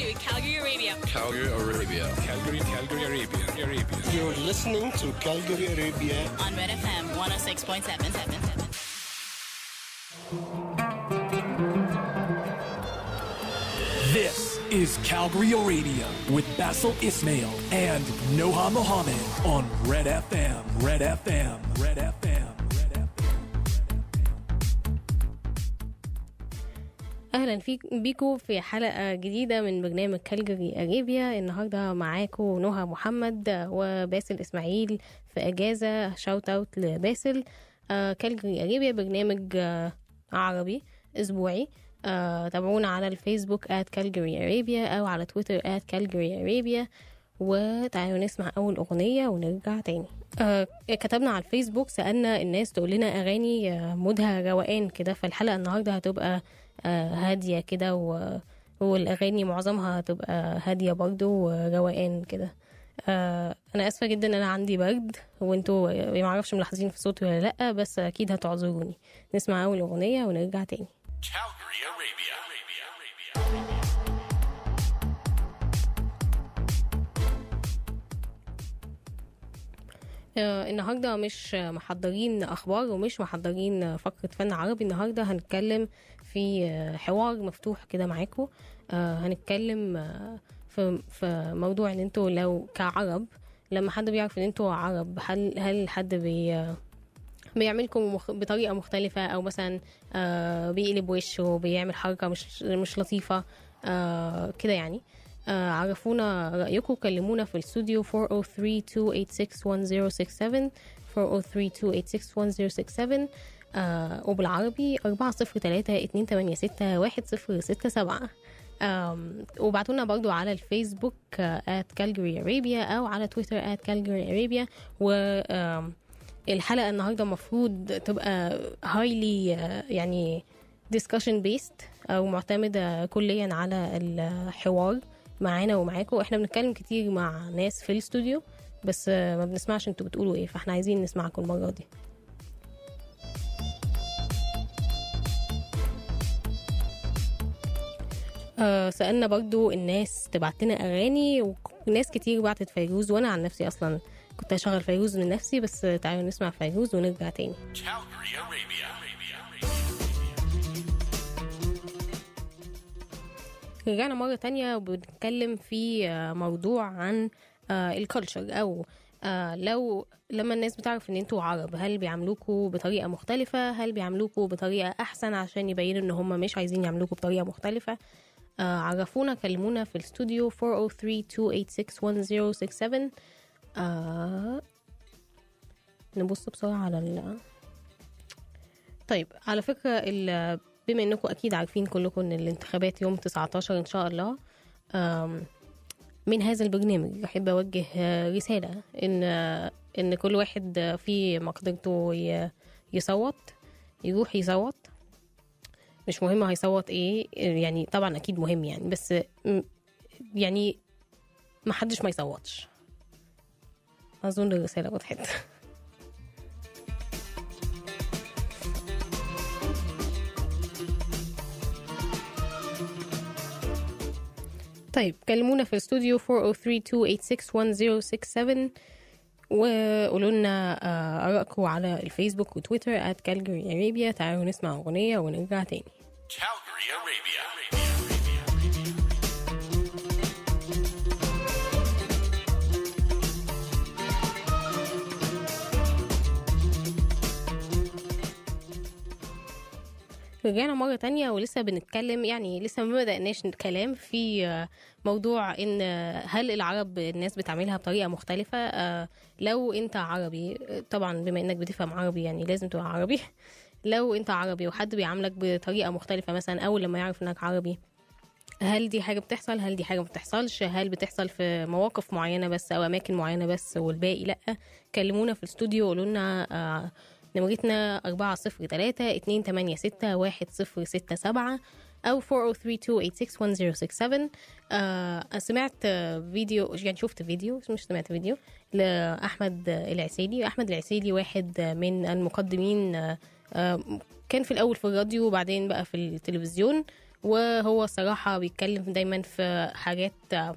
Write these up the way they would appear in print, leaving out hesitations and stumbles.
Calgary, Arabia. Calgary, Arabia. Calgary, Arabia. You're listening to Calgary, Arabia. On Red FM 106.7. This is Calgary, Arabia with Basil Ismail and Noha Mohammed on Red FM. Red FM. Red FM. اهلا بيكم في حلقه جديده من برنامج كالجري اريبيا. النهارده معاكم نهى محمد وباسل اسماعيل في اجازه. شاوت اوت لباسل. كالجري اريبيا برنامج عربي اسبوعي. تابعونا على الفيسبوك @كالجري اريبيا او على تويتر @كالجري اريبيا. وتعالوا نسمع اول اغنيه ونرجع تاني. كتبنا على الفيسبوك، سألنا الناس تقول لنا اغاني مودها روقان كده، فالحلقه النهارده هتبقى هاديه كده والاغاني معظمها هتبقى هاديه برضو وروقان كده. انا اسفه جدا ان انا عندي برد وانتوا ما اعرفش ملاحظين في صوتي ولا لا، بس اكيد هتعذروني. نسمع اول اغنيه ونرجع تاني. Calgary, Arabia. النهاردة مش محضرين أخبار ومش محضرين فقرة فن عربي. النهاردة هنتكلم في حوار مفتوح كده معاكم. هنتكلم في موضوع ان انتوا لو كعرب، لما حد بيعرف ان انتوا عرب، هل حد بيعملكم بطريقة مختلفة، او مثلا بيقلب وشه، بيعمل حركة مش لطيفة كده يعني. عرفونا رأيكم، كلمونا في الاستوديو 403-286-1067 403-286-1067 وبالعربي 403-286-1067. وبعتونا برضو على الفيسبوك @Calgary Arabia او على تويتر @Calgary Arabia. والحلقة النهاردة مفروض تبقى highly يعني discussion based او معتمدة كليا على الحوار معانا ومعاكم. احنا بنتكلم كتير مع ناس في الاستوديو بس ما بنسمعش انتوا بتقولوا ايه، فاحنا عايزين نسمعكم المرة دي. سألنا برضو الناس تبعت لنا اغاني، وناس كتير بعتت فيروز، وانا عن نفسي اصلا كنت هشغل فيروز من نفسي، بس تعالوا نسمع فيروز ونرجع تاني. Calgary, Arabia. رجعنا مرة تانية وبنتكلم في موضوع عن الكالتشر، او لما الناس بتعرف ان انتوا عرب، هل بيعملوكوا بطريقة مختلفة، هل بيعملوكوا بطريقة احسن عشان يبينوا ان هم مش عايزين يعملوكوا بطريقة مختلفة. عرفونا، كلمونا في الاستوديو 403-286-1067. نبص بسرعة على طيب، على فكرة بما انكم اكيد عارفين كلكم ان الانتخابات يوم 19 ان شاء الله. من هذا البرنامج احب اوجه رسالة ان كل واحد في مقدرته يصوت، يروح يصوت. مش مهم هيصوت ايه يعني، طبعا اكيد مهم يعني، بس يعني ما حدش ما يصوتش. اظن الرسالة وضحت. طيب، كلمونا في الاستوديو 403-286-1067 وقولوا لنا آرائكم على الفيسبوك وتويتر @Calgary Arabia. تعالوا نسمع أغنية ونرجع تاني. Calgary, Arabia. رجعنا مرة تانية ولسه بنتكلم، يعني لسه ما بدأناش كلام في موضوع ان هل العرب الناس بتعملها بطريقة مختلفة. لو انت عربي، طبعا بما انك بتفهم عربي يعني لازم تبقى عربي. لو انت عربي وحد بيعاملك بطريقة مختلفة، مثلا اول لما يعرف انك عربي، هل دي حاجة بتحصل، هل دي حاجة ما بتحصلش، هل بتحصل في مواقف معينة بس او اماكن معينة بس والباقي لا؟ كلمونا في الاستوديو وقولوا لنا. نمرتنا 403-286-1067 أو 403-286-1067. سمعت فيديو، يعني شفت فيديو، مش سمعت فيديو لأحمد العسيلي. أحمد العسيلي واحد من المقدمين، كان في الأول في الراديو وبعدين بقى في التلفزيون، وهو صراحة بيتكلم دايما في حاجات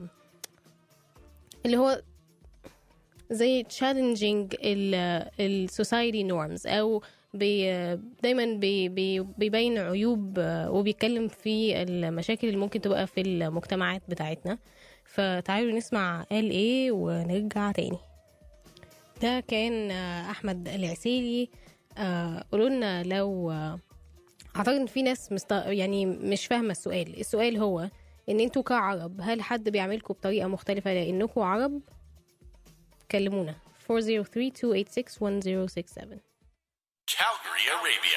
اللي هو زي challenging ال society norms أو دايما بيبين عيوب وبيتكلم في المشاكل اللي ممكن تبقى في المجتمعات بتاعتنا. فتعالوا نسمع قال ايه ونرجع تاني. ده كان أحمد العسيلي. قولوا لنا لو أعتقد إن في ناس يعني مش فاهمة السؤال هو إن انتوا كعرب هل حد بيعملكوا بطريقة مختلفة لأنكوا عرب؟ كلمونا 403-286-1067. Calgary, Arabia.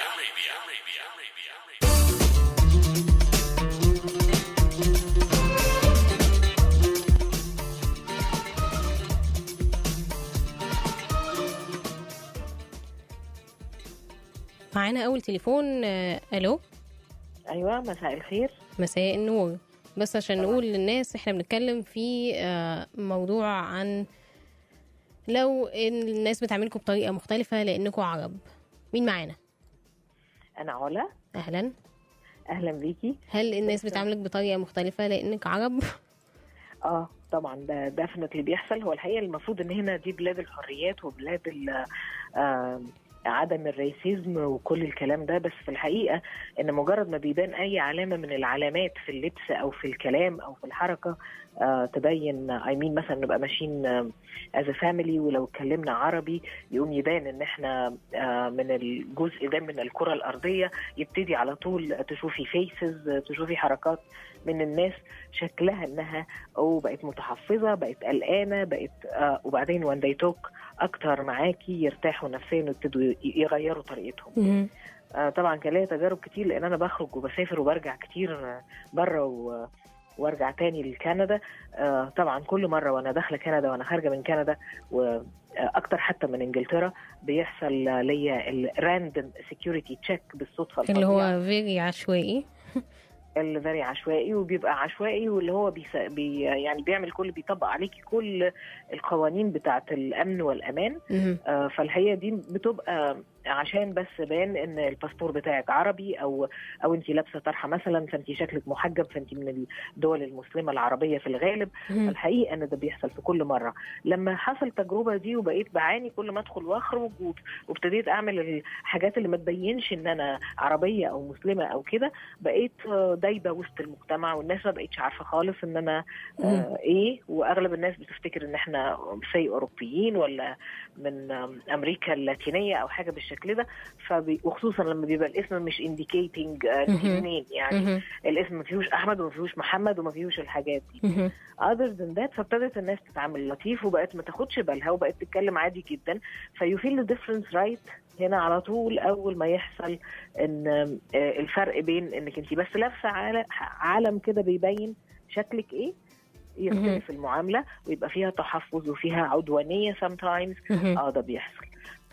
معانا أول تليفون. ألو. أيوة، مساء الخير. مساء النور. بس عشان نقول للناس احنا بنتكلم في موضوع عن لو الناس بتعملكم بطريقة مختلفة لأنكم عرب. مين معانا؟ أنا علا. أهلا. أهلا بيكي. هل الناس بتعملك بطريقة مختلفة لأنك عرب؟ طبعا ده ديفنتلي بيحصل. هو الحقيقة المفروض إن هنا دي بلاد الحريات وبلاد عدم الريسيزم وكل الكلام ده، بس في الحقيقة إن مجرد ما بيبان أي علامة من العلامات في اللبس أو في الكلام أو في الحركة تبين مثلا نبقى ماشيين as a family ولو اتكلمنا عربي يقوم يبان إن إحنا من الجزء ده من الكرة الأرضية، يبتدي على طول تشوفي فيسز، تشوفي حركات من الناس شكلها إنها بقت متحفظة، بقت قلقانة، بقت وبعدين when they talk أكتر معاكي يرتاحوا نفسيا ويبتدوا يغيروا طريقتهم. طبعا كان ليا تجارب كتير لأن أنا بخرج وبسافر وبرجع كتير بره وارجع تاني لكندا. طبعا كل مرة وانا داخلة كندا وانا خارجة من كندا واكتر حتى من انجلترا بيحصل ليا الراندم سيكيورتي تشيك بالصدفة اللي هو فيري عشوائي. الفيري عشوائي، وبيبقى عشوائي واللي هو يعني بيعمل بيطبق عليكي كل القوانين بتاعة الأمن والأمان. فالحقيقة دي بتبقى عشان بس بان ان الباسبور بتاعك عربي او انت لابسه طرحه مثلا، فانت شكلك محجب، فانت من الدول المسلمه العربيه في الغالب. فالحقيقه ان ده بيحصل في كل مره. لما حصل التجربه دي وبقيت بعاني كل ما ادخل واخرج وابتديت اعمل الحاجات اللي ما تبينش ان انا عربيه او مسلمه او كده، بقيت دايبه وسط المجتمع والناس ما بقتش عارفه خالص ان انا ايه. واغلب الناس بتفتكر ان احنا زي اوروبيين ولا من امريكا اللاتينيه او حاجه بالشكل ده. وخصوصا لما بيبقى الاسم مش انديكيتنج منين، يعني الاسم ما فيهوش احمد وما فيهوش محمد وما فيهوش الحاجات دي. other than that فابتدت الناس تتعامل لطيف وبقت ما تاخدش بالها وبقت تتكلم عادي جدا. فيو فيل ذا ديفرنس رايت هنا على طول اول ما يحصل ان الفرق بين انك انت بس لابسه عالم كده بيبين شكلك ايه، يختلف المعامله ويبقى فيها تحفظ وفيها عدوانيه sometimes. ده بيحصل.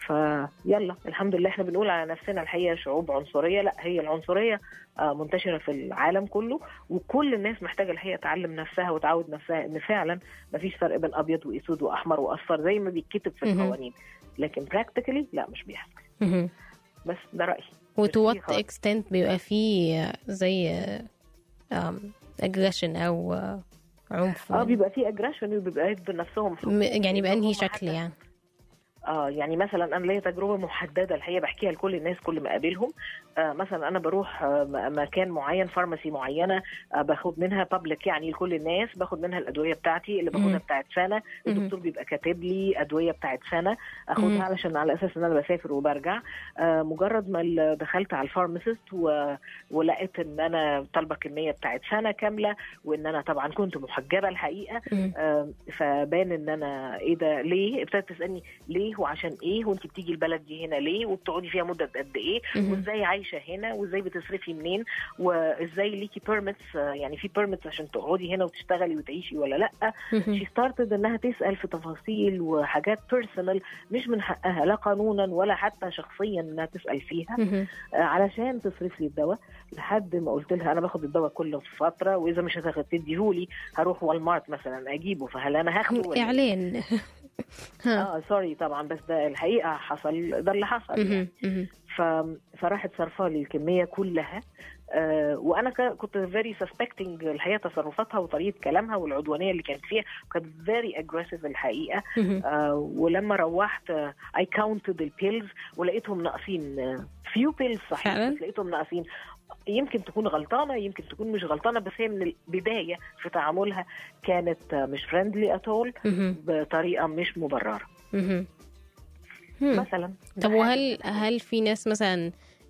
فيلا الحمد لله احنا بنقول على نفسنا الحقيقة شعوب عنصرية. لا، هي العنصرية منتشرة في العالم كله، وكل الناس محتاجة الحقيقة تعلم نفسها وتعود نفسها ان فعلا مفيش فرق بين ابيض واسود واحمر واصفر زي ما بيتكتب في القوانين، لكن practically لا مش بيحصل. بس ده رأيي. وتو وات اكستنت بيبقى فيه زي aggression او عنف؟ بيبقى فيه aggression وبيبقى يفضل نفسهم يعني بأنهي شكل يعني؟ يعني مثلا انا ليا تجربه محدده الحقيقه بحكيها لكل الناس كل ما اقابلهم. مثلا انا بروح مكان معين، فارماسي معينه، باخد منها بابليك يعني لكل الناس، باخد منها الادويه بتاعتي اللي باخدها بتاعت سنه. الدكتور بيبقى كاتب لي ادويه بتاعت سنه اخدها علشان على اساس ان انا بسافر وبرجع. مجرد ما دخلت على الفارماسيست ولقيت ان انا طالبه كميه بتاعت سنه كامله، وان انا طبعا كنت محجبه الحقيقه، فبان ان انا ايه ده ليه. ابتدت تسالني ليه وعشان ايه، وانت بتيجي البلد دي هنا ليه، وبتقعدي فيها مده قد ايه، وازاي عايشه هنا، وازاي بتصرفي منين، وازاي ليكي بيرميتس، يعني في بيرميتس عشان تقعدي هنا وتشتغلي وتعيشي ولا لا. شي ستارتد انها تسال في تفاصيل وحاجات بيرسونال مش من حقها لا قانونا ولا حتى شخصيا انها تسال فيها علشان تصرف لي الدواء. لحد ما قلت لها انا باخد الدواء كل فتره، واذا مش هتديهولي هروح والمارت مثلا اجيبه، فهل انا هاخده اعلان؟ سوري طبعا، بس ده الحقيقه حصل، ده اللي حصل يعني. فراحت صرفه لي الكميه كلها وانا كنت فيري سسبكتنج الحقيقه تصرفاتها وطريقه كلامها والعدوانيه اللي كانت فيها، كانت فيري اجريسيف الحقيقه. ولما روحت اي كاونتد البيلز ولقيتهم ناقصين فيو بيلز صحيح، بس لقيتهم ناقصين. يمكن تكون غلطانه يمكن تكون مش غلطانه، بس هي من البدايه في تعاملها كانت مش فريندلي اتول، بطريقه مش مبرره مثلا. طب وهل في ناس مثلا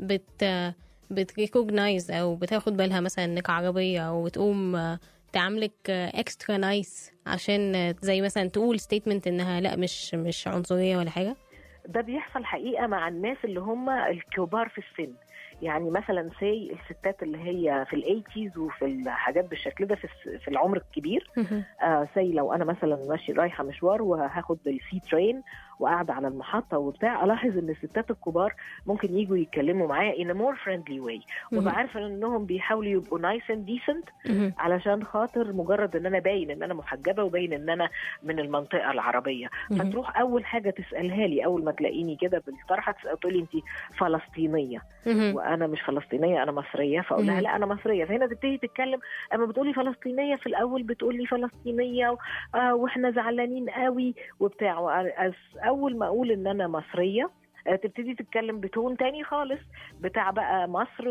بتريكوجنايز او بتاخد بالها مثلا انك عربيه او بتقوم تعاملك اكسترا نايس عشان زي مثلا تقول ستيتمنت انها لا مش عنصريه ولا حاجه؟ ده بيحصل حقيقه مع الناس اللي هم الكبار في السن. يعني مثلا سي الستات اللي هي في الايتيز وفي الحاجات بالشكل ده في العمر الكبير. سي لو انا مثلا ماشي رايحه مشوار وهاخد السي ترين وقاعده على المحطه وبتاع، الاحظ ان الستات الكبار ممكن يجوا يتكلموا معايا in a more friendly way، وببقى عارفه انهم بيحاولوا يبقوا nice and decent علشان خاطر مجرد ان انا باين ان انا محجبه وباين ان انا من المنطقه العربيه. فتروح اول حاجه تسالها لي اول ما تلاقيني كده بالطرحه، تقول لي انت فلسطينيه؟ وانا مش فلسطينيه، انا مصريه. فاقول لها لا انا مصريه. فهنا تبتدي تتكلم. اما بتقولي فلسطينيه في الاول بتقولي فلسطينيه واحنا زعلانين قوي وبتاع. اول ما اقول ان انا مصريه تبتدي تتكلم بتون تاني خالص بتاع بقى مصر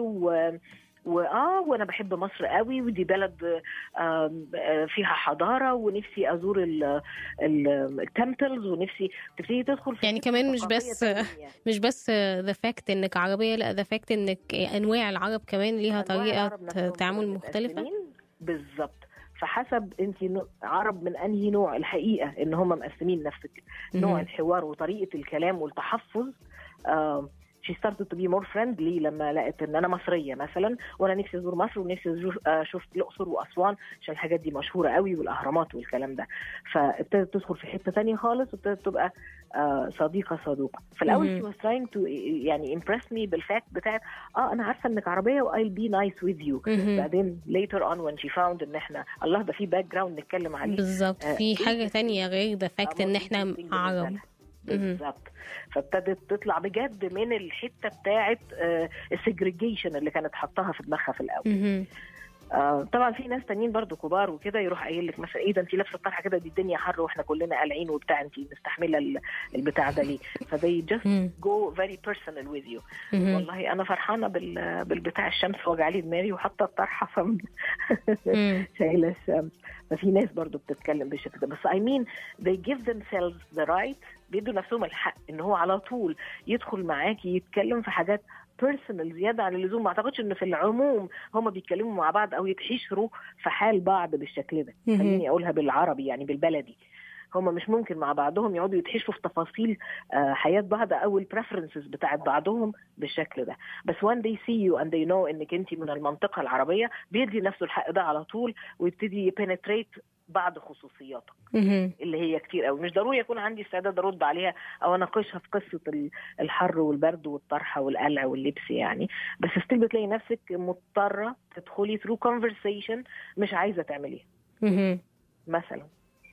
وانا بحب مصر قوي، ودي بلد فيها حضاره، ونفسي ازور التمبلز، ونفسي تبتدي تدخل في يعني كمان مش بس ذا فاكت انك عربيه، لا ذا فاكت انك انواع العرب كمان ليها طريقه تعامل مختلفه. بالظبط. فحسب انت عرب من انهي نوع. الحقيقه ان هم مقسمين نفس نوع الحوار وطريقه الكلام والتحفظ. she started to be more friendly لما لقيت ان انا مصريه مثلا، وانا نفسي ازور مصر ونفسي اشوف الاقصر واسوان عشان الحاجات دي مشهوره قوي، والاهرامات والكلام ده. فابتدت تدخل في حته تانية خالص، وابتدت تبقى صديقه. في الاول she was trying to يعني impress me بالفاكت بتاعت انا عارفه انك عربيه و I'll be nice with you. بعدين later on when she found ان احنا الله ده في باك جراوند نتكلم عليه بالظبط، في حاجه تانية غير ذا فاكت ان احنا عرب. بالظبط. فابتدت تطلع بجد من الحته بتاعه السيجريجيشن اللي كانت حطها في دماغها في الاول. طبعا في ناس تانيين برضو كبار وكده يروح قايل لك مثلا ايه ده انت لابسه الطرحه كده، دي الدنيا حر واحنا كلنا قالعين وبتاع، انت مستحمله البتاع ده ليه؟ فدي just go very personal with you. والله انا فرحانه بالبتاع الشمس وجع لي دماغي وحاطه الطرحه شايله الشمس. ففي ناس برضو بتتكلم بالشكل ده. بس I mean they give themselves the right، بيدوا نفسهم الحق ان هو على طول يدخل معاكي يتكلم في حاجات بيرسونال زياده عن اللزوم. ما اعتقدش ان في العموم هم بيتكلموا مع بعض او يتحشروا في حال بعض بالشكل ده. خليني اقولها بالعربي يعني بالبلدي، هم مش ممكن مع بعضهم يقعدوا يتحشروا في تفاصيل حياه بعض او البريفرنسز بتاعت بعضهم بالشكل ده. بس when they see you and they know انك انت من المنطقه العربيه، بيدي نفسه الحق ده على طول ويبتدي يبنتريت بعض خصوصياتك اللي هي كتير قوي. مش ضروري يكون عندي استعداد ارد عليها او اناقشها في قصه الحر والبرد والطرحه والقلع واللبس يعني، بس ستيل بتلاقي نفسك مضطره تدخلي through conversation مش عايزه تعمليها مثلا.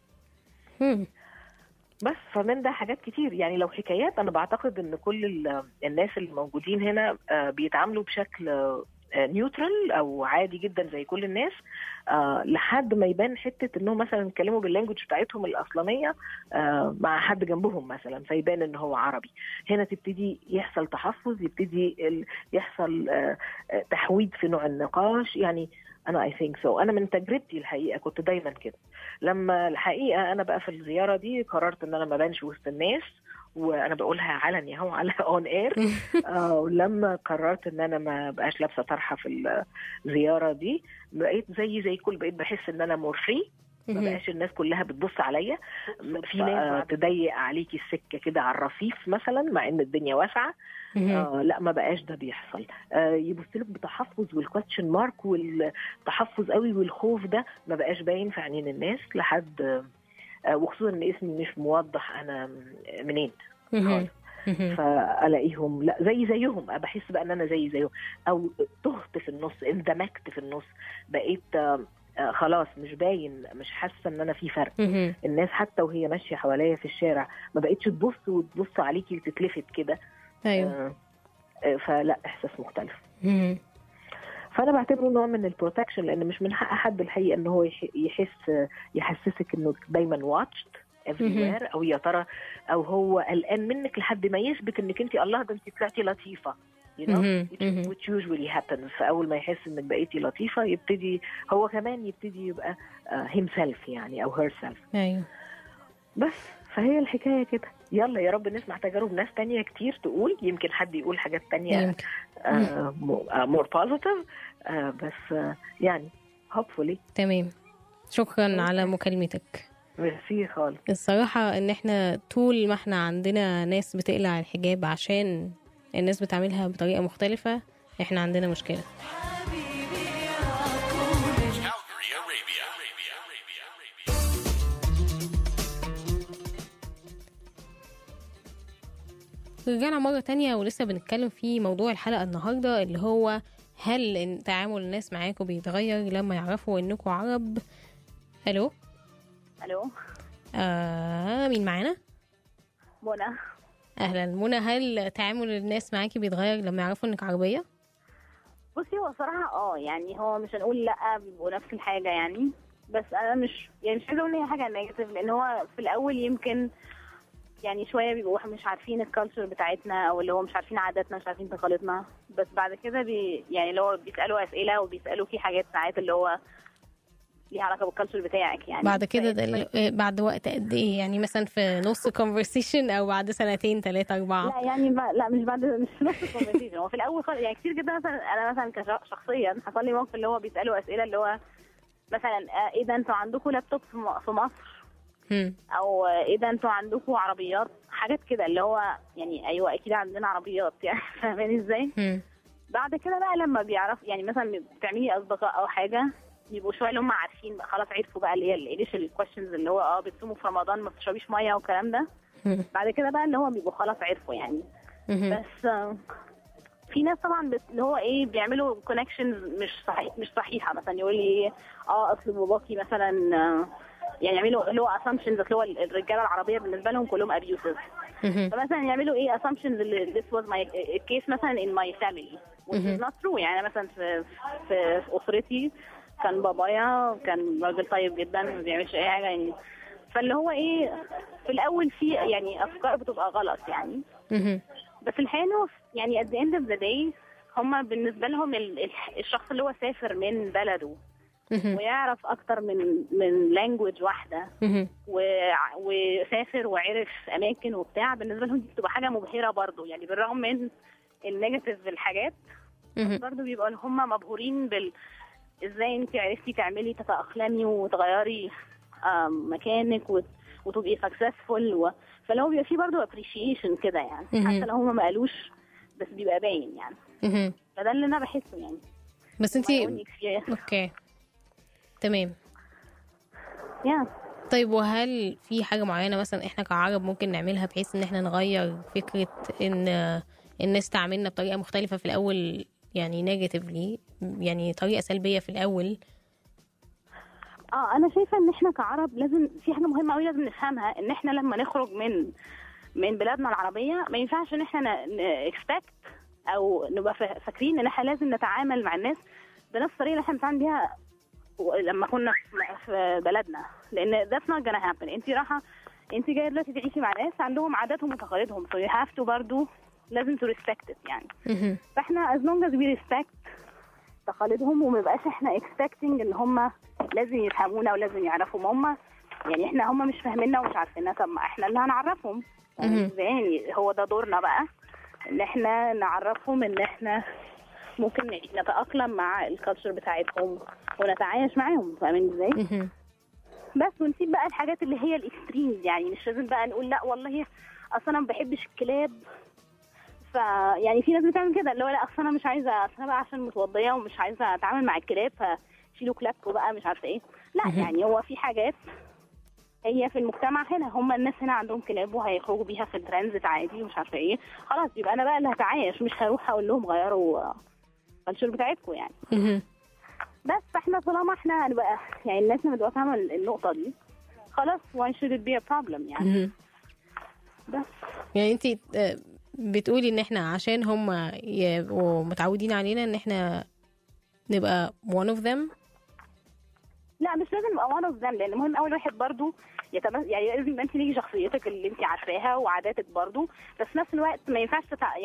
بس فمن ده حاجات كتير يعني. لو حكايات انا بعتقد ان كل الناس اللي موجودين هنا بيتعاملوا بشكل نيوترال او عادي جدا زي كل الناس، لحد ما يبان حته انهم مثلا يتكلموا باللانجوج بتاعتهم الاصلانيه مع حد جنبهم مثلا، فيبان ان هو عربي. هنا تبتدي يحصل تحفظ، يبتدي يحصل تحويد في نوع النقاش يعني. انا I think so. انا من تجربتي الحقيقه كنت دايما كده. لما الحقيقه انا بقى في الزياره دي قررت ان انا ما بانش وسط الناس، وانا بقولها علني اهو على اون اير. ولما قررت ان انا ما بقاش لابسه طرحه في الزياره دي، بقيت زي كل بقيت بحس ان انا مور فري. ما بقاش الناس كلها بتبص عليا. في ناس تضيق عليكي السكه كده على الرصيف مثلا مع ان الدنيا واسعه. لا ما بقاش ده بيحصل. يبصلك بتحفظ والكويستشن مارك والتحفظ قوي والخوف ده ما بقاش باين في عينين الناس لحد وخصوصا ان اسمي مش موضح انا منين خالص. فالاقيهم لا زيهم، بحس بقى ان انا زيهم، او تهت في النص، اندمجت في النص، بقيت خلاص مش باين، مش حاسه ان انا في فرق. الناس حتى وهي ماشيه حواليا في الشارع ما بقتش تبص عليكي وتتلفت كده. ايوه. فلا احساس مختلف. فانا بعتبره نوع من البروتكشن، لان مش من حق حد الحقيقه ان هو يحسسك انه دايما واتشد everywhere، او يا ترى او هو قلقان منك لحد ما يثبت انك انت الله ده انت طلعتي لطيفه، you know which usually happens. فاول ما يحس انك بقيتي لطيفه يبتدي هو كمان يبقى himself يعني او herself. ايوه بس فهي الحكايه كده. يلا يا رب نسمع تجارب ناس تانية كتير تقول، يمكن حد يقول حاجات تانية more positive، بس يعني hopefully. تمام. شكرا على مكالمتك. ميرسي خالص. الصراحة ان احنا طول ما احنا عندنا ناس بتقلع الحجاب عشان الناس بتعملها بطريقة مختلفة، احنا عندنا مشكلة. Calgary, Arabia. رجعنا مرة تانية ولسه بنتكلم في موضوع الحلقة النهاردة اللي هو هل تعامل الناس معاكم بيتغير لما يعرفوا انكم عرب؟ الو مين معانا؟ منى. اهلا منى. هل تعامل الناس معاكي بيتغير لما يعرفوا انك عربية؟ بصي هو صراحة يعني هو مش هنقول لا بيبقوا نفس الحاجة يعني، بس انا مش عايزة اقول ان هي حاجة نيجاتيف، لان هو في الاول يمكن يعني شوية بيبقوا مش عارفين الكالتشر بتاعتنا، او اللي هو مش عارفين عاداتنا مش عارفين تقاليدنا، بس بعد كده يعني اللي هو بيسألوا اسئلة وبيسألوا في حاجات ساعات اللي هو ليها علاقة بالكالتشر بتاعك يعني. بعد كده بعد وقت قد ايه يعني؟ مثلا في نص conversation او بعد 2 3 4؟ لا يعني لا مش نص conversation. هو في الاول يعني كتير جدا. مثلا انا مثلا شخصيا حصل لي موقف اللي هو بيسالوا اسئله اللي هو مثلا ايه ده انتوا عندكم لابتوب في مصر؟ او ايه ده انتوا عندكم عربيات؟ حاجات كده اللي هو يعني ايوه اكيد عندنا عربيات يعني فاهمين ازاي؟ بعد كده بقى لما بيعرف يعني مثلا بتعملي اصدقاء او حاجه يبقوا شويه اللي هم عارفين بقى خلاص، عرفوا بقى اللي هي الانيشال كويشنز اللي هو بتصوموا في رمضان ما بتشربيش ميه والكلام ده. بعد كده بقى اللي هو بيبقوا خلاص عرفوا يعني. بس في ناس طبعا اللي هو بيعملوا كونكشنز مش صحيحه. مثلا يقول لي اصل باباكي مثلا يعني يعملوا اللي هو assumptions اللي هو الرجاله العربيه بالنسبه لهم كلهم abusive. فمثلا يعملوا assumptions اللي this was my case مثلا in my family which is not true. يعني مثلا في اسرتي كان بابايا كان راجل طيب جدا ما بيعملش اي حاجه يعني. فاللي هو في الاول في يعني افكار بتبقى غلط يعني. بس الحقيقه يعني at the end of the day هم بالنسبه لهم الشخص اللي هو سافر من بلده ويعرف اكتر من لانجويج واحده وسافر وعرف اماكن وبتاع، بالنسبه لهم دي بتبقى حاجه مبهره برضو يعني. بالرغم من النيجاتيف الحاجات برضو بيبقوا هم مبهورين ازاي انت عرفتي تعملي تتأقلمي وتغيري مكانك وتبقي successful فلو بيبقى فيه برضو appreciation كده يعني. حتى لو هم ما قالوش بس بيبقى باين يعني. فده اللي انا بحسه يعني. بس انتي اوكي تمام طيب وهل في حاجة معينة مثلا احنا كعرب ممكن نعملها بحيث ان احنا نغير فكرة ان الناس تعاملنا بطريقة مختلفة في الاول يعني نيجاتيفلي، يعني طريقة سلبية في الأول؟ أنا شايفة إن إحنا كعرب لازم في حاجة مهمة أوي لازم نفهمها، إن إحنا لما نخرج من بلادنا العربية ما ينفعش إن إحنا expect أو نبقى فاكرين إن إحنا لازم نتعامل مع الناس بنفس الطريقة اللي إحنا بنتعامل بيها لما كنا في بلدنا، لأن that's not gonna happen. أنت جاية دلوقتي تعيشي مع ناس عندهم عاداتهم وتقاليدهم so you have to برضو لازم to respect it يعني. فاحنا as long as we respect تقاليدهم وما يبقاش احنا expecting ان هم لازم يفهمونا ولازم يعرفوا. ما هم يعني هم مش فاهميننا ومش عارفيننا، طب ما احنا اللي هنعرفهم يعني. هو ده دورنا بقى ان احنا نعرفهم ان احنا ممكن نتأقلم مع الكالتشر بتاعتهم ونتعايش معاهم. فاهمين ازاي؟ بس ونسيب بقى الحاجات اللي هي الاكستريمز يعني. مش لازم بقى نقول لا والله اصلا انا ما بحبش الكلاب يعني في ناس بتعمل كده اللي هو لا اصل انا مش عايزه انا بقى عشان متوضيه ومش عايزه اتعامل مع الكلاب فشيلوا كلابكم بقى مش عارفه ايه. لا يعني هو في حاجات هي في المجتمع هنا هم الناس هنا عندهم كلاب وهيخرجوا بيها في الترانزيت عادي ومش عارفه ايه، خلاص يبقى انا بقى اللي هتعايش، مش هروح اقول لهم غيروا الكالتشر بتاعتكم يعني. بس احنا طالما احنا هنبقى يعني الناس لما تبقى فاهمه النقطه دي خلاص why should it be a problem يعني. بس يعني انت بتقولي ان احنا عشان هم يبقوا متعودين علينا ان احنا نبقى one of them؟ لا مش لازم يبقى one of them، لان مهم اول واحد برضو يعني لازم انت ليكي شخصيتك اللي انت عارفاها وعاداتك برضو، بس في نفس الوقت ما ينفعش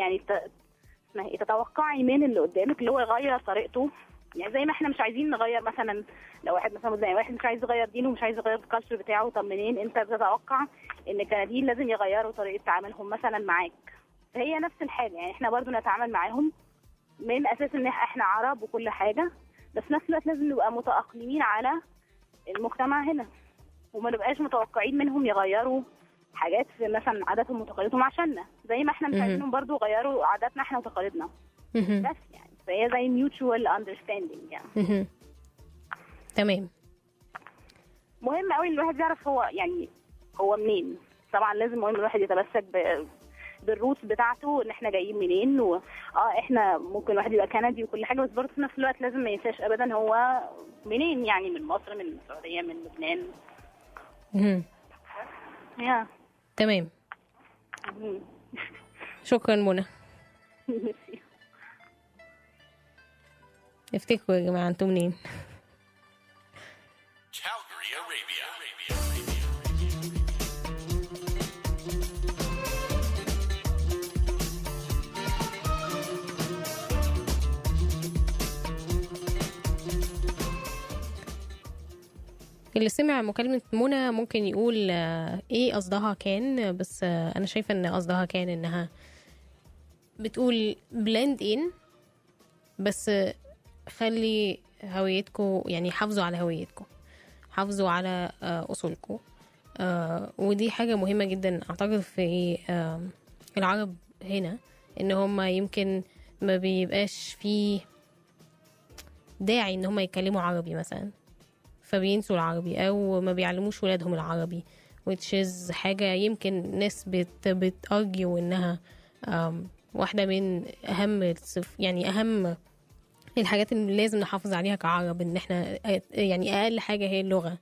تتوقعي من اللي قدامك اللي هو يغير طريقته. يعني زي ما احنا مش عايزين نغير مثلا، لو واحد مثلا زي واحد مش عايز يغير دينه ومش عايز يغير الكالتشر بتاعه، طب منين انت بتتوقع ان الكنديين لازم يغيروا طريقه تعاملهم مثلا معاك؟ فهي نفس الحاجه، يعني احنا برضو نتعامل معاهم من اساس ان احنا عرب وكل حاجه، بس في نفس الوقت لازم نبقى متأقلمين على المجتمع هنا، وما نبقاش متوقعين منهم يغيروا حاجات في مثلا عاداتهم وتقاليدهم عشاننا، زي ما احنا مش عايزينهم برضو يغيروا عاداتنا احنا وتقاليدنا. بس يعني فهي زي mutual understanding يعني. تمام. مهم قوي ان الواحد يعرف هو منين. طبعا لازم مهم الواحد يتمسك بالروتس بتاعته، ان احنا جايين منين، احنا ممكن الواحد يبقى كندي وكل حاجه، بس برضه في نفس الوقت لازم ما ينساش ابدا هو منين، يعني من مصر، من السعوديه، من لبنان. تمام. شكرا منى. افتكروا يا جماعه انتوا منين؟ Calgary, Arabia. اللي سمع مكالمة منى ممكن يقول ايه قصدها كان، بس انا شايفة ان قصدها كان انها بتقول blend in، بس خلي هويتكم، يعني حافظوا على هويتكم، حافظوا على أصولكم. ودي حاجة مهمة جدا أعتقد في العرب هنا، إن هم يمكن ما بيبقاش فيه داعي إن هم يتكلموا عربي مثلا، فبينسوا العربي أو ما بيعلموش ولادهم العربي، which is حاجة يمكن ناس بتأرجيو إنها واحدة من أهم يعني أهم الحاجات اللي لازم نحافظ عليها كعرب، إن إحنا يعني أقل حاجة هي اللغة.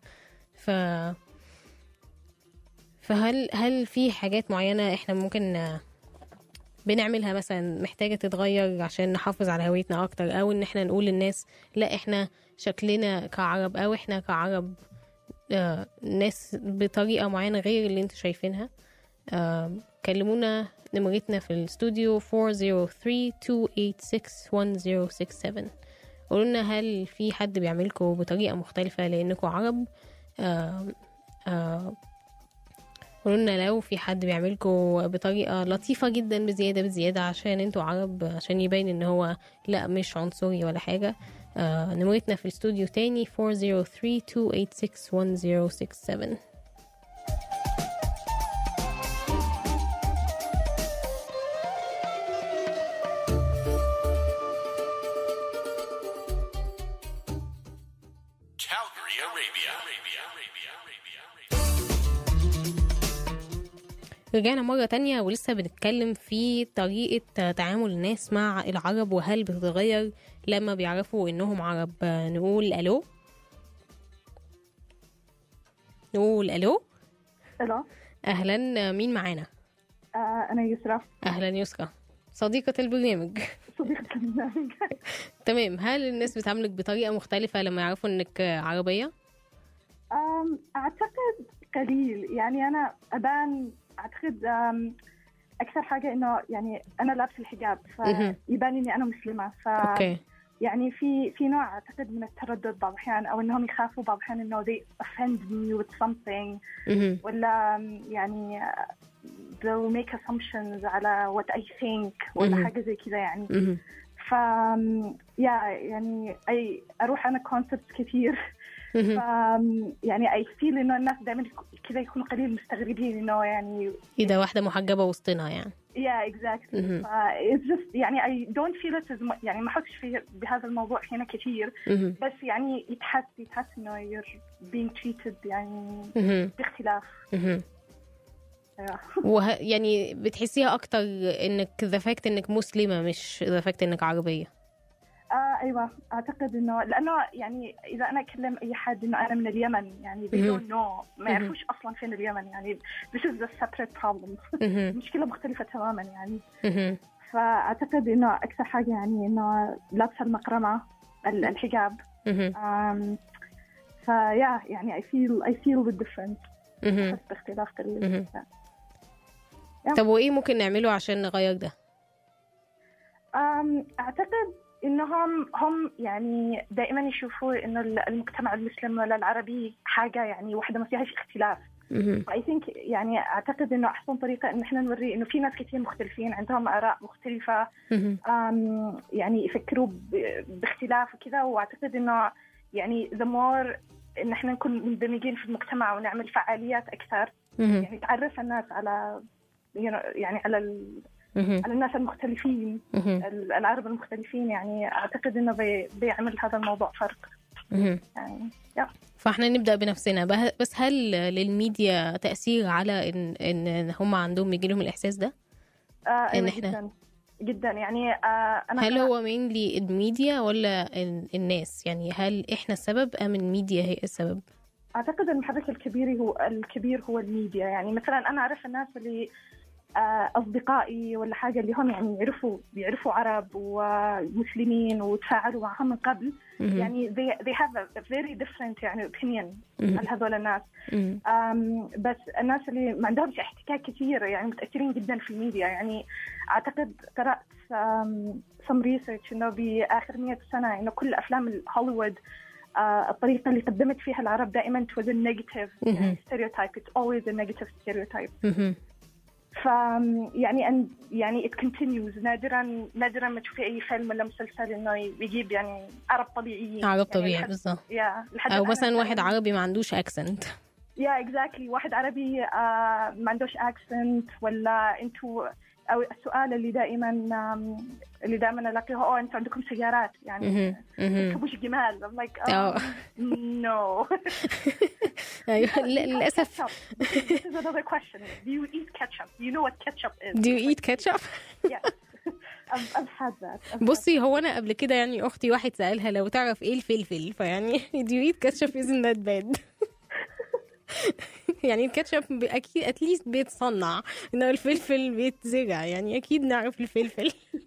فهل في حاجات معينة إحنا ممكن بنعملها مثلا محتاجة تتغير عشان نحافظ على هويتنا أكتر، أو إن إحنا نقول للناس لا إحنا شكلنا كعرب، أو إحنا كعرب ناس بطريقة معينة غير اللي انتوا شايفينها؟ كلمونا، نمرتنا في الاستوديو 403-286-1067. قولوا لنا هل في حد بيعملكوا بطريقة مختلفة لأنكوا عرب؟ قولوا لنا لو في حد بيعملكوا بطريقة لطيفة جدا بزيادة عشان انتوا عرب، عشان يبين ان هو لا مش عنصري ولا حاجة. نمرتنا في الاستوديو تاني 403-286-1067. Calgary, Arabia. رجعنا مرة تانية ولسه بنتكلم في طريقة تعامل الناس مع العرب، وهل بتتغير لما بيعرفوا انهم عرب. نقول الو. الو. اهلا، مين معانا؟ انا يسرا. اهلا يسرا، صديقة البرنامج. تمام. هل الناس بتعاملك بطريقة مختلفة لما يعرفوا انك عربية؟ اعتقد قليل، يعني انا اعتقد اكثر حاجه انه يعني انا لابسه الحجاب فيبان اني انا مسلمه، أوكي. يعني في نوع اعتقد من التردد بعض الاحيان، او انهم يخافوا بعض الاحيان انه they offend me with something، ولا يعني they'll make assumptions على what I think ولا حاجه زي كذا يعني. يعني اروح انا concepts كثير، يعني I feel إنه الناس دائما كذا يكونوا قليل مستغربين إنه يعني إذا واحدة محجبة وسطنا يعني. Yeah, exactly. It's just يعني I don't feel it as يعني ما حسش بهذا الموضوع هنا كثير، بس يعني يتحس إنه you're being treated يعني باختلاف. يعني بتحسيها أكتر إنك the fact إنك مسلمة مش the fact إنك عربية؟ أيوة، أعتقد إنه لأنه يعني إذا أنا أكلم أي حد إنه أنا من اليمن يعني they don't know، ما يعرفوش أصلاً فين اليمن، يعني this is a separate problem. مشكلة مختلفة تماماً يعني. فأعتقد إنه أكثر حاجة يعني إنه لابسة المقرمة الحجاب. فيا يعني I feel the difference. باختلاف طب وإيه ممكن نعمله عشان نغير ده؟ أعتقد إنهم يعني دائما يشوفوا إنه المجتمع المسلم ولا العربي حاجة يعني واحدة ما فيهاش اختلاف. I think يعني أعتقد إنه أحسن طريقة إن إحنا نوري إنه في ناس كثير مختلفين عندهم آراء مختلفة، يعني يفكروا باختلاف وكذا. وأعتقد إنه يعني the more إن إحنا نكون مندمجين في المجتمع ونعمل فعاليات أكثر، يعني تعرف الناس على يعني على الناس المختلفين، العرب المختلفين. يعني أعتقد إنه بيعمل هذا الموضوع فرق. يعني فاحنا نبدأ بنفسنا. بس هل للميديا تأثير على إن هم عندهم يجيلهم الإحساس ده؟ إن إحنا جدا يعني أنا هل هو mainly الميديا ولا الناس؟ يعني هل إحنا السبب أم الميديا هي السبب؟ أعتقد المحرك الكبير هو الميديا. يعني مثلا أنا أعرف الناس اللي أصدقائي ولا حاجة اللي هم يعني بيعرفوا عرب ومسلمين وتفاعلوا معهم من قبل، يعني they have a very different يعني opinion عن هذول الناس. بس الناس اللي ما عندهمش احتكاك كثير يعني متأثرين جدا في الميديا. يعني أعتقد قرأت some research إنه بآخر 100 سنة إنه كل أفلام هوليوود الطريقة اللي قدمت فيها العرب دائما was a negative يعني stereotype. It's always a negative stereotype. يعني it continues. نادرا ما تشوفي أي فيلم ولا مسلسل إنه يجيب يعني عرب طبيعيين. عرب طبيعي بالضبط. أو مثلا واحد عربي ما عندوش accent. exactly. واحد عربي ما عندوش accent. ولا أنتوا أو السؤال اللي دائما ألاقيه أنتوا عندكم سيارات يعني تركبوش جمال. I'm like no. للأسف. This is another question. Do you eat ketchup? Do you know what ketchup is? Do you eat ketchup? Yes. I've had that. بصي هو أنا قبل كده يعني أختي واحد سألها لو تعرف إيه الفلفل، فيعني do you eat ketchup isn't that bad. يعني الكاتشب أكيد أتليست بيتصنع، إنه الفلفل بيتزرع، يعني أكيد نعرف الفلفل.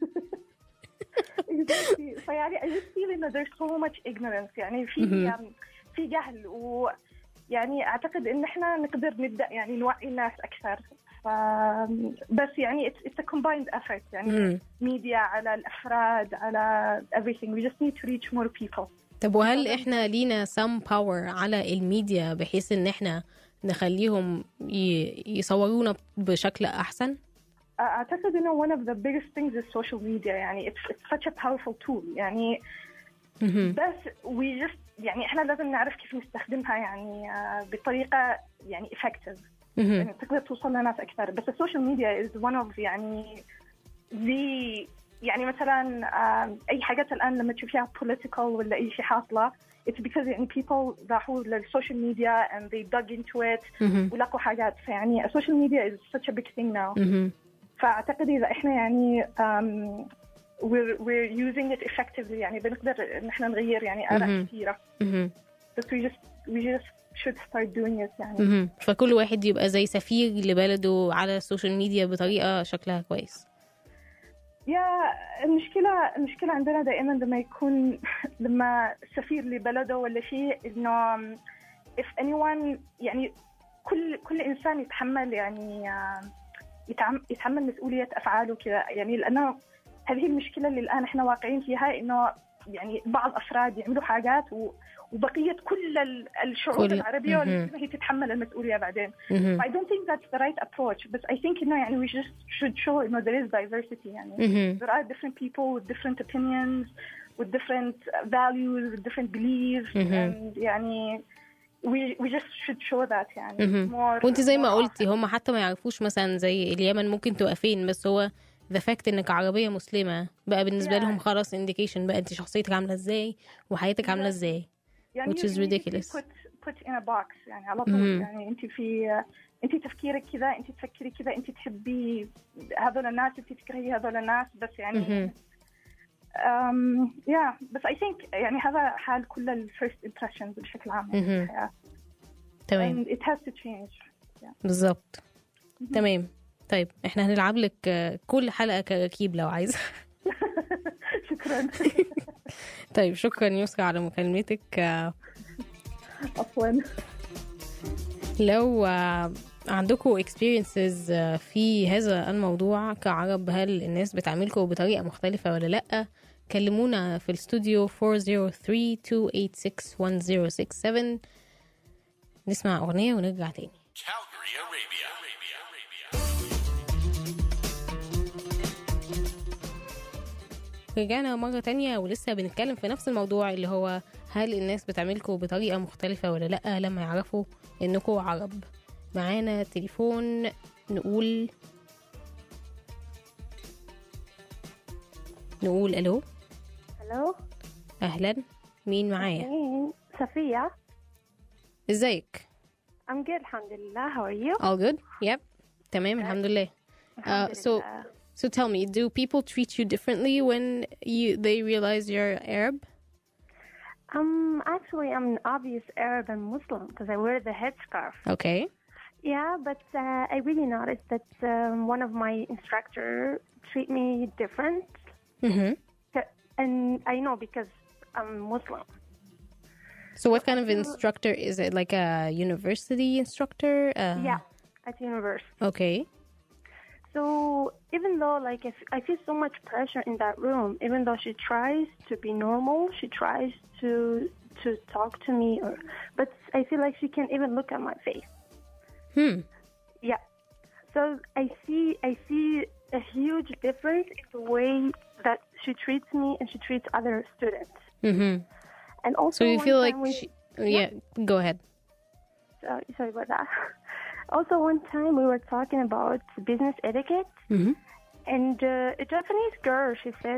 فيعني I just feel إنه there's so much ignorance. يعني في جهل. ويعني أعتقد إن إحنا نقدر نبدأ يعني نوعي الناس أكثر. بس يعني it's a combined effort. يعني ميديا على الأفراد على everything. We just need to reach more people. طب وهل إحنا لينا some power على الميديا بحيث إن إحنا نخليهم يصورونا بشكل أحسن؟ أعتقد إنه one of the biggest things is social media. يعني it's such a powerful tool. يعني بس we just يعني إحنا لازم نعرف كيف نستخدمها يعني بطريقة يعني effective. يعني تقدر توصل لناس أكثر. بس السوشيال ميديا is one of يعني مثلا أي حاجات الآن لما تشوفيها political ولا أي شيء حاصلة it's because يعني people راحوا للسوشيال ميديا and they dug into it ولقوا حاجات. فيعني السوشيال ميديا is such a big thing now. فأعتقد إذا إحنا يعني we're using it effectively يعني بنقدر إن إحنا نغير يعني آراء كثيرة. But we just should start doing it يعني. فكل واحد يبقى زي سفير لبلده على السوشيال ميديا بطريقة شكلها كويس. المشكلة عندنا دائما لما سفير لبلده ولا شيء إنه if anyone يعني كل إنسان يتحمل يعني يتحمل مسؤولية أفعاله كذا. يعني لأنه هذه المشكلة اللي الآن إحنا واقعين فيها إنه يعني بعض أفراد يعملوا حاجات وبقية كل الشعوب العربية والمسلمة هي تتحمل المسؤولية بعدين. I don't think that's the right approach. But I think إنه يعني we just should show إنه there is diversity. يعني there are different people with different opinions, with different values, with different beliefs, and يعني we just should show that يعني more. وانت زي ما قلتي هم حتى ما يعرفوش مثلا زي اليمن ممكن تبقى فين، بس هو the fact انك عربية مسلمة بقى بالنسبة لهم خلاص indication بقى انت شخصيتك عاملة ازاي وحياتك عاملة ازاي. يعني which is ridiculous. put in a box يعني على طول. يعني انت تفكيرك كذا، انت تفكري كذا، انت تحبي هذول الناس، انت تكرهي هذول الناس. بس يعني بس I think يعني هذا حال كل ال first impressions بشكل عام في الحياة. تمام. it has to change. بالضبط. تمام. طيب احنا هنلعب لك كل حلقة كراكيب لو عايزة. شكرا. طيب شكرا يسرا على مكالمتك. عفوا. لو عندكم experiences في هذا الموضوع كعرب، هل الناس بتعاملكم بطريقة مختلفة ولا لأ؟ كلمونا في الاستوديو 403-286-1067. نسمع أغنية ونرجع تاني. Calgary, Arabia. رجعنا مرة تانية ولسه بنتكلم في نفس الموضوع اللي هو هل الناس بتعاملكم بطريقة مختلفة ولا لأ لما يعرفوا إنكم عرب. معانا تليفون، نقول ألو. الو، أهلا، مين معايا؟ صفية. ازيك؟ I'm good الحمد لله. How are you? All good? Yep. تمام الحمد لله. So tell me, do people treat you differently when they realize you're Arab? Actually, I'm an obvious Arab and Muslim because I wear the headscarf. Okay. Yeah, but I really noticed that one of my instructors treat me different. Mm-hmm. And I know because I'm Muslim. So what kind of instructor is it? Like a university instructor? Yeah, at university. Okay. So even though I feel so much pressure in that room, even though she tries to be normal, she tries to talk to me, but I feel like she can't even look at my face. Yeah. So I see a huge difference in the way that she treats me and she treats other students. Mm-hmm. And also, so you feel like yeah, go ahead. Sorry about that. Also, one time we were talking about business etiquette, mm-hmm. and a Japanese girl, she said,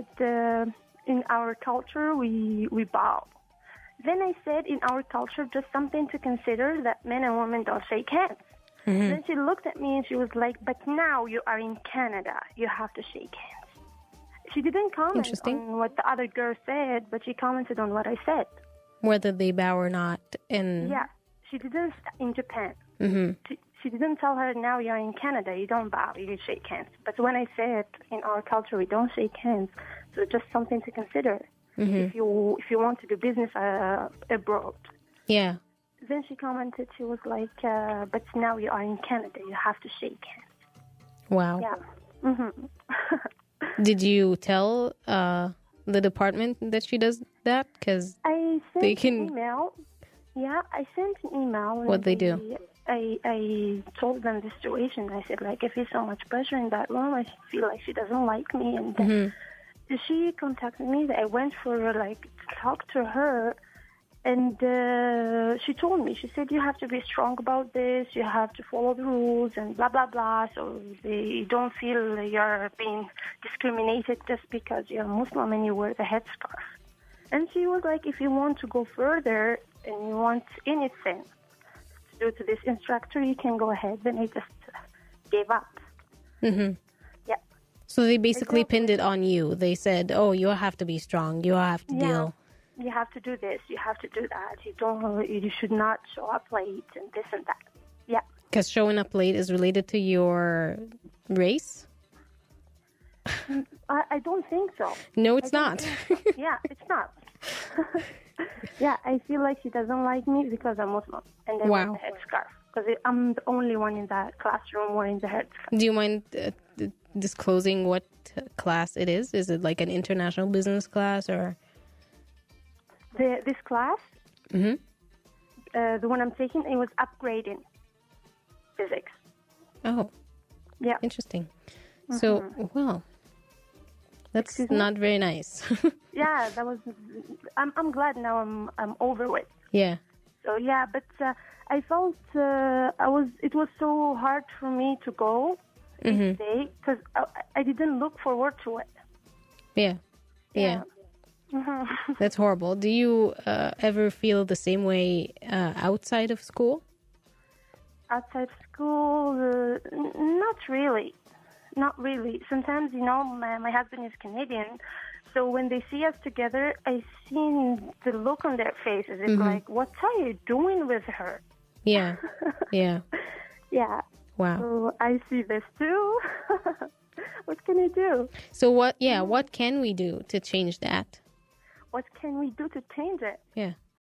in our culture, we bow. Then I said, in our culture, just something to consider that men and women don't shake hands. Mm-hmm. Then she looked at me and she was like, but now you are in Canada, you have to shake hands. She didn't comment on what the other girl said, but she commented on what I said. Whether they bow or not. Yeah, she didn't in Japan. Mm-hmm. She didn't tell her, now you're in Canada, you don't bow, you shake hands. But when I said, in our culture, we don't shake hands, so just something to consider mm-hmm. if you want to do business abroad. Yeah. Then she commented, she was like, but now you are in Canada, you have to shake hands. Wow. Yeah. Mm-hmm. Did you tell the department that she does that? Because they can... an email. Yeah, I sent an email. What they do? I told them the situation. I said, like, I feel so much pressure in that room. I feel like she doesn't like me. And mm-hmm. she contacted me. I went for, to talk to her. And she told me, she said, you have to be strong about this. You have to follow the rules and blah, blah, blah. So they don't feel you're being discriminated just because you're Muslim and you wear the headscarf. And she was like, if you want to go further and you want anything to do to this instructor, you can go ahead. Then I just gave up. Mm-hmm. Yeah. So they basically pinned it on you. They said, oh, you have to be strong. You have to deal. You have to do this. You have to do that. You should not show up late and this and that. Yeah. Because showing up late is related to your race? I don't think so. No, it's not. Yeah, it's not. Yeah, I feel like she doesn't like me because I'm Muslim and I wear the headscarf. Because I'm the only one in that classroom wearing the headscarf. Do you mind disclosing what class it is? Is it like an international business class or... This class, mm-hmm. The one I'm taking, it was upgrading physics. Oh, yeah, interesting. Mm-hmm. So, well, that's not very nice. Yeah, that was. I'm glad now. I'm over with. Yeah. So yeah, but I felt It was so hard for me to go mm-hmm. each day because I didn't look forward to it. Yeah. Yeah. Mm-hmm. That's horrible. Do you ever feel the same way outside of school? Outside school, not really. Not really. Sometimes, my husband is Canadian, so when they see us together, I see the look on their faces. It's mm-hmm. like, what are you doing with her? Yeah. Yeah. Yeah. Wow. So I see this too. What can I do? So what can we do to change that? what can we do to change it? Yeah.